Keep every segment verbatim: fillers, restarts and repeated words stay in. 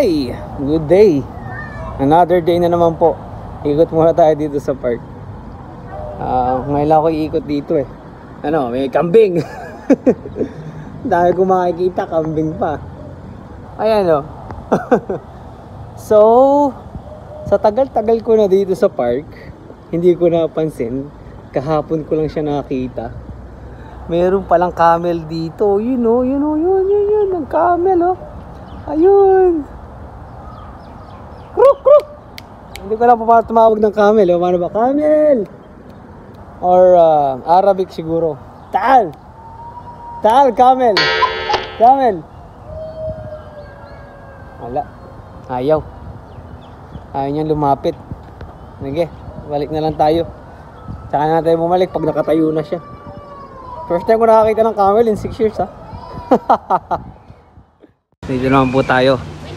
Hi! Good day! Another day na naman po. Ikot muna tayo dito sa park. uh, Ngayon lang ako iikot dito eh. Ano, may kambing. Dahil kung makikita, kambing pa. Ayan o. So, sa tagal-tagal ko na dito sa park, hindi ko napansin. Kahapon ko lang siya nakita. Meron palang camel dito. Yun o, yun o, yun, yun, yun. Ang camel o. Ayun. Kruk, kruk. Hindi ko lang pa para tumawag ng camel. O, paano ba? Camel! Or uh, Arabic siguro. Taal! Taal, camel! Camel! Wala. Ayaw. Ayaw niyang lumapit. Sige, balik na lang tayo. Tsaka na tayo bumalik pag nakatayo na siya. First time ko nakakita ng camel in six years ha. Dito naman po tayo.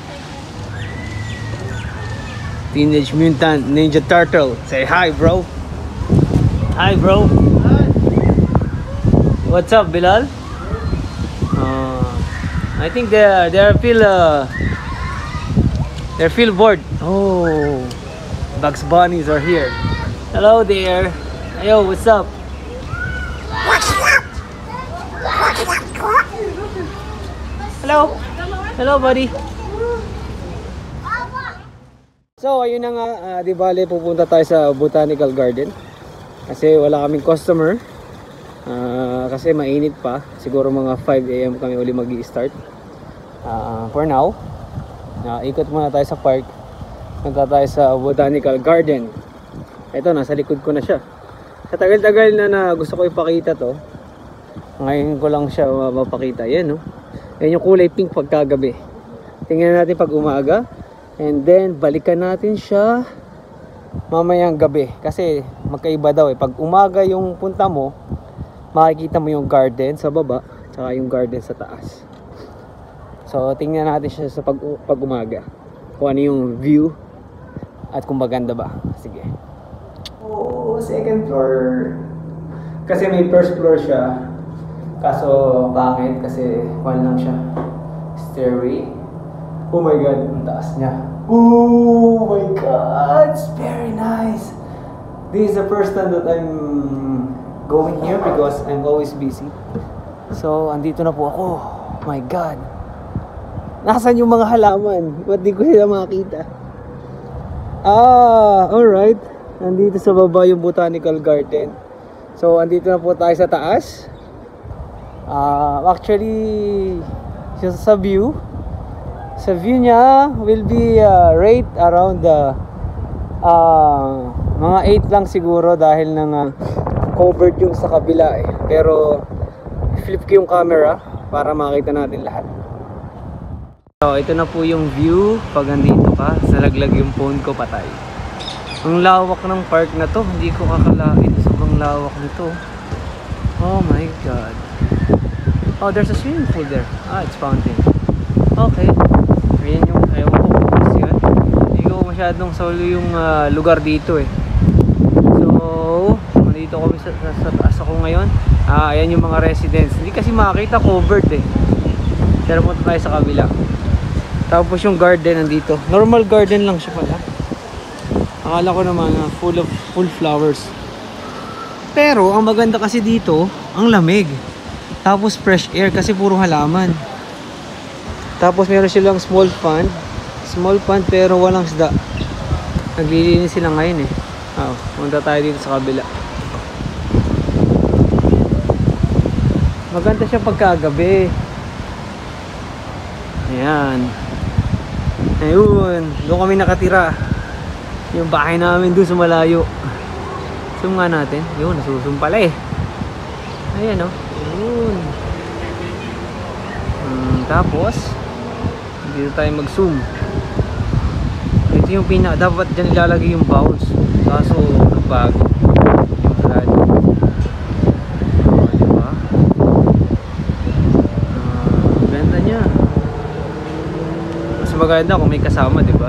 Teenage Mutant Ninja Turtle. Say hi bro. Hi bro. Hi. What's up Bilal? Uh, I think they are they are feel uh, they're feel bored. Oh, Bugs Bunnies are here. Hello there. Yo, what's up? Hello. Hello buddy. So ayun na nga, uh, di bale pupunta tayo sa Botanical Garden. Kasi wala kaming customer. Uh, kasi mainit pa. Siguro mga five A M kami uli mag-i-start. Uh, for now, uh, ikot muna tayo sa park. Punta tayo sa Botanical Garden. Ito, nasa likod ko na siya. Sa tagal-tagal na na gusto ko ipakita to. Ngayon ko lang siya mapakita. Yan no. Yan yung kulay pink pagkagabi. Tingnan natin pag umaga. And then balikan natin siya mamayang gabi. Kasi magkaiba daw eh. Pag umaga yung punta mo, makikita mo yung garden sa baba, tsaka yung garden sa taas. So tingnan natin siya sa pag, pag umaga. Kung ano yung view at kung maganda ba. Sige. Oh, second floor. Kasi may first floor siya. Kaso pangit kasi wala lang siya. Stairway. Oh my god, ang taas niya. Oh my god, it's very nice. This is the first time that I'm going here because I'm always busy. So, andito na po ako. Oh my god. Nasaan yung mga halaman? Ba't di ko sila makita? Ah, alright. Andito sa baba yung Botanical Garden. So, andito na po tayo sa taas. Uh, actually, sa view, sa view niya will be uh, rate around the uh, mga eight lang siguro dahil nang uh, covered yung sa kabila eh. Pero flip ko yung camera para makita natin lahat. So ito na po yung view pag andito ka. Nalaglag yung phone ko, patay. Ang lawak ng park na to, hindi ko kakalain. Sobrang lawak nito. Oh my god. Oh, there's a swimming pool there. Ah, it's fountain. Okay. Ayan yung, ayaw ko focus yan. Hindi ko masyadong solo yung uh, lugar dito eh. So, dito kami sa, sa, sa taas ako ngayon. Ah, ayan yung mga residents. Hindi kasi makakita, covered eh. Pero punta tayo sa kabila. Tapos yung garden nandito. Normal garden lang siya pala. Akala ko naman uh, full of full flowers. Pero, ang maganda kasi dito, ang lamig. Tapos fresh air kasi puro halaman. Tapos meron silang small pond. Small pond pero walang isda. Naglilinis sila ngayon eh. Oh, punta tayo dito sa kabila. Maganda siya pagkagabi. Ayan. Ayun. Doon kami nakatira. Yung bahay namin doon sa malayo. Zoom nga natin. Yun, nasusum pala eh. Ayan o. Oh. Ayun. Hmm, tapos dito tayo mag-zoom. Ito yung pina, dapat dyan ilalagay yung bounce. Kaso nagbago yung plan. Oh, diba? Uh, ganda niya. Mas maganda kung may kasama, diba?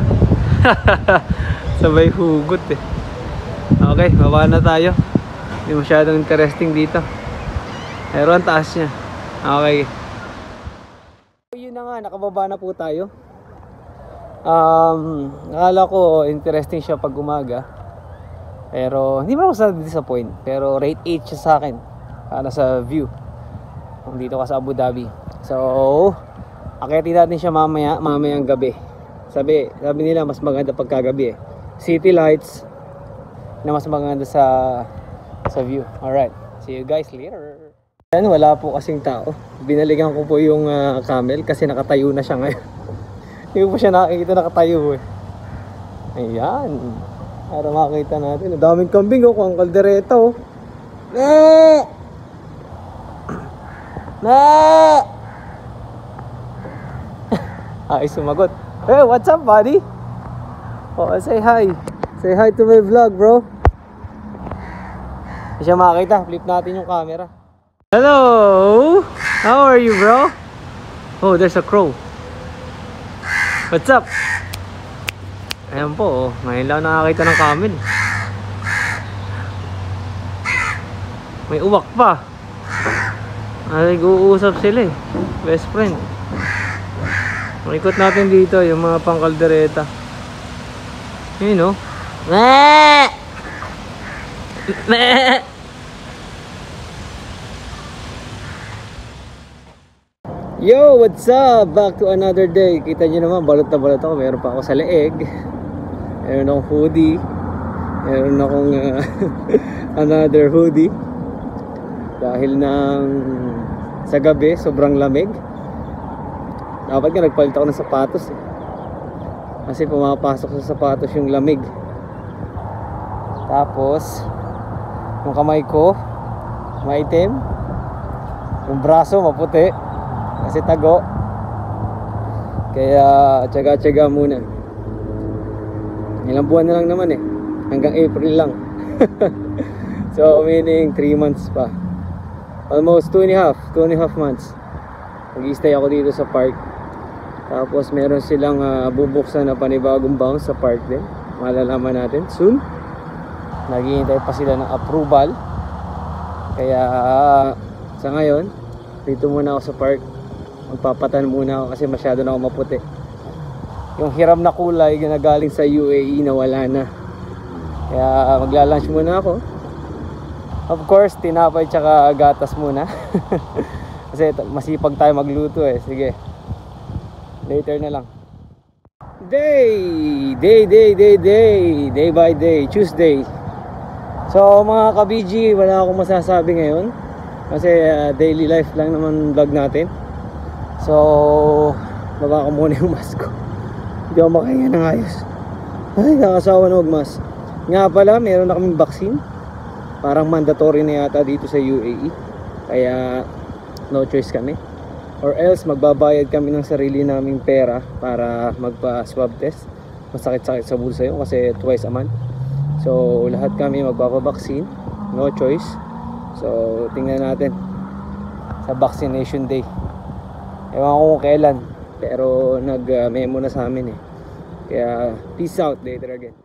Sabay hugot eh. Okay, baba na tayo. Hindi masyadong interesting dito. Pero ang taas niya. Okay. Yun na nga, nakababa na po tayo. Um, akala ko interesting siya pag umaga. Pero hindi mo ako sa disappoint. Pero rate eight siya sa akin. Para sa view. Kung dito ka sa Abu Dhabi. So, akitin natin siya mamaya, mamayang gabi. Sabi, sabi nila mas maganda pagkagabi eh. City lights na mas maganda sa sa view. Alright, see you guys later. Ayan, wala po kasing tao. Binaligan ko po yung uh, camel kasi nakatayo na siya ngayon. Hindi po siya nakikita nakatayo eh. Ayan. Para makita natin. Ang daming kambing oh. Kung ang kaldereta oh. Na! Na! Ay, sumagot. Hey, what's up buddy? Oh, say hi. Say hi to my vlog bro. Hindi siya makakita. Flip natin yung camera. Hello! How are you bro? Oh, there's a crow. What's up? Ayan po, oh. Ngayon lang nakakita ng camel. May uwak pa. Ay, nag-uusap sila eh. Best friend. Maikot natin dito yung mga pangkaldereta. Yun oh. Meh! Meh! Yo, what's up? Back to another day. Kita nyo naman, balot na balot ako. Meron pa ako sa leeg. Meron akong hoodie. Meron akong uh, another hoodie. Dahil nang sa gabi, sobrang lamig. Dapat nga nagpalit ako ng sapatos eh. Kasi pumapasok sa sapatos yung lamig. Tapos yung kamay ko maitim. Yung braso maputi kasi tago. Kaya tsaga-tsaga muna. Ilang buwan na lang naman eh. Hanggang April lang. So meaning three months pa. Almost two and a half two and a half months. Mag-i-stay ako dito sa park. Tapos meron silang uh, bubuksan na panibagong bounce sa park din. Malalaman natin soon. Naghihintay pa sila ng approval. Kaya uh, sa ngayon dito muna ako sa park. Magpapatan muna ako kasi masyado na ako maputi. Yung hiram na kulay ginagaling sa U A E na wala na. Kaya magla-lunch muna ako. Of course, tinapay tsaka gatas muna. Kasi masipag tayo magluto eh. Sige. Later na lang. Day! Day, day, day, day. Day by day. Tuesday. So mga ka-B G, wala akong masasabi ngayon. Kasi uh, daily life lang naman vlog natin. So baba ko muna yung mask ko. Hindi ako makahinga ng ayos. Ay, nakasawa na magmask. Nga pala, meron na kaming vaccine. Parang mandatory na yata dito sa U A E. Kaya no choice kami. Or else magbabayad kami ng sarili naming pera para magpa-swab test. Masakit-sakit sa bulsa yun kasi twice a month. So lahat kami magpapa-vaccine. No choice. So tingnan natin sa vaccination day. Ewan ko kung kailan. Pero nag-memo na sa amin eh. Kaya peace out later again.